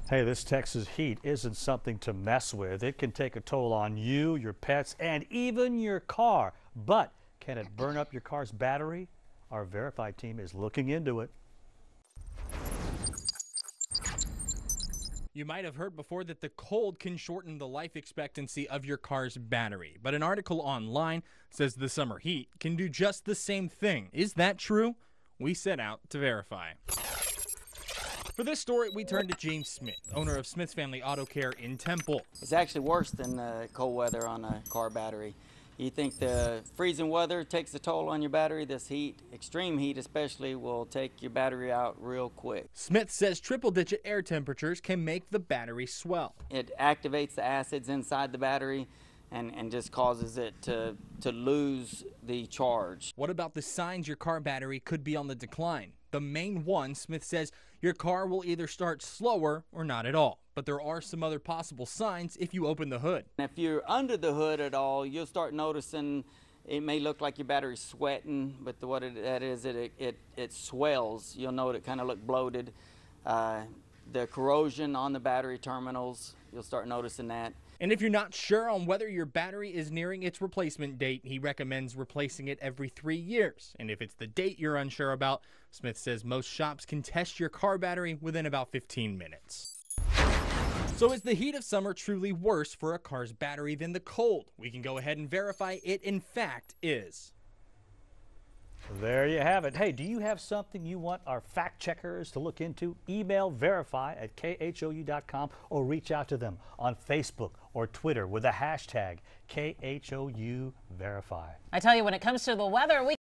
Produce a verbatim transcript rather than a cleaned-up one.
Hey, this Texas heat isn't something to mess with. It can take a toll on you, your pets, and even your car. But can it burn up your car's battery? Our Verify team is looking into it. You might have heard before that the cold can shorten the life expectancy of your car's battery, but an article online says the summer heat can do just the same thing. Is that true? We set out to verify. For this story, we turned to James Smith, owner of Smith's Family Auto Care in Temple. It's actually worse than uh, cold weather on a car battery. You think the freezing weather takes a toll on your battery? This heat, extreme heat especially, will take your battery out real quick. Smith says triple-digit air temperatures can make the battery swell. It activates the acids inside the battery and, and just causes it to, to lose the charge. What about the signs your car battery could be on the decline? The main one, Smith says, your car will either start slower or not at all. But there are some other possible signs if you open the hood. If you're under the hood at all, you'll start noticing it may look like your battery's sweating, but the, what it, that is, it, it, it swells. You'll know it kind of look bloated. Uh, the corrosion on the battery terminals, you'll start noticing that. And if you're not sure on whether your battery is nearing its replacement date, he recommends replacing it every three years. And if it's the date you're unsure about, Smith says most shops can test your car battery within about fifteen minutes. So is the heat of summer truly worse for a car's battery than the cold? We can go ahead and verify it in fact is. There you have it. Hey, do you have something you want our fact checkers to look into? Email verify at K H O U dot com or reach out to them on Facebook or Twitter with the hashtag K H O U Verify. I tell you, when it comes to the weather, we